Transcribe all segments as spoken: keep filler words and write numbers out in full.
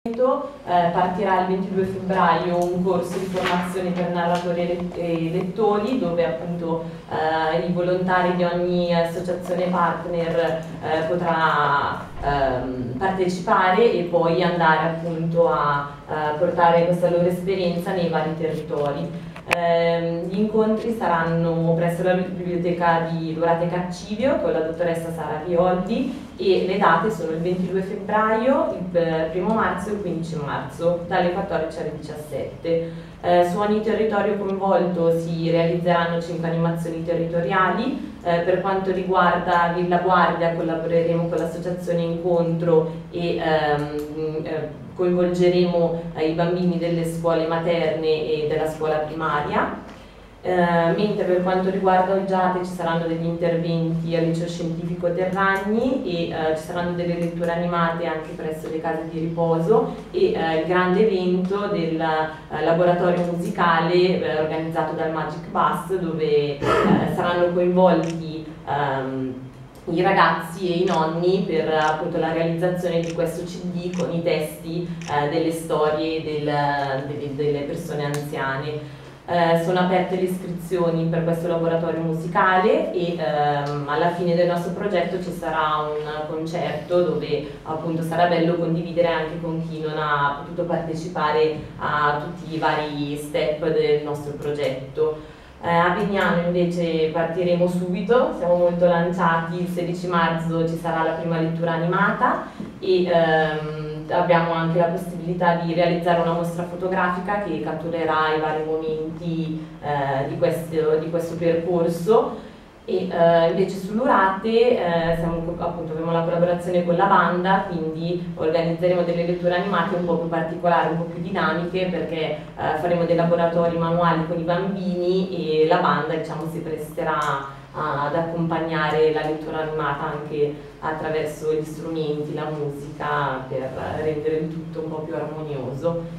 Eh, partirà il ventidue febbraio un corso di formazione per narratori e lettori dove appunto eh, i volontari di ogni associazione partner eh, potrà ehm, partecipare e poi andare appunto a eh, portare questa loro esperienza nei vari territori. Eh, gli incontri saranno presso la biblioteca di Dorate Caccivio con la dottoressa Sara Rioldi e le date sono il ventidue febbraio, il primo marzo e il quindici marzo dalle quattordici alle diciassette. Eh, su ogni territorio coinvolto si realizzeranno cinque animazioni territoriali. Eh, per quanto riguarda Villa Guardia collaboreremo con l'associazione Incontro e ehm, eh, coinvolgeremo eh, i bambini delle scuole materne e della scuola primaria. Eh, mentre per quanto riguarda Olgiate ci saranno degli interventi al liceo scientifico Terragni e eh, ci saranno delle letture animate anche presso le case di riposo e eh, il grande evento del eh, laboratorio musicale eh, organizzato dal Magic Bus dove eh, saranno coinvolti ehm, i ragazzi e i nonni per appunto la realizzazione di questo C D con i testi eh, delle storie del, delle, delle persone anziane. Eh, sono aperte le iscrizioni per questo laboratorio musicale e ehm, alla fine del nostro progetto ci sarà un concerto dove appunto sarà bello condividere anche con chi non ha potuto partecipare a tutti i vari step del nostro progetto. Eh, a Vignano invece partiremo subito, siamo molto lanciati, il sedici marzo ci sarà la prima lettura animata e ehm, abbiamo anche la possibilità di realizzare una mostra fotografica che catturerà i vari momenti eh, di, questo, di questo percorso. E eh, invece sull'Urate eh, siamo, appunto, abbiamo la collaborazione con la banda, quindi organizzeremo delle letture animate un po' più particolari, un po' più dinamiche perché eh, faremo dei laboratori manuali con i bambini e la banda diciamo, si presterà a, ad accompagnare la lettura animata anche attraverso gli strumenti, la musica per rendere il tutto un po' più armonioso.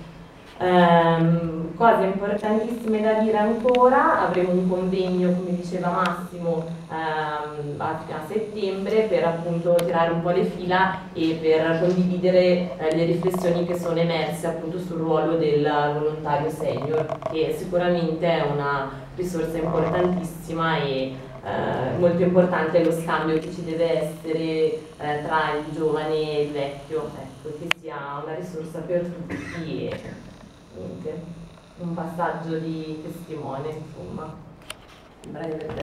Um, cose importantissime da dire ancora, avremo un convegno come diceva Massimo um, a, a settembre per appunto tirare un po' le fila e per condividere eh, le riflessioni che sono emerse appunto sul ruolo del volontario senior che sicuramente è una risorsa importantissima e eh, molto importante lo scambio che ci deve essere eh, tra il giovane e il vecchio, ecco, che sia una risorsa per tutti e un passaggio di testimone, insomma, breve.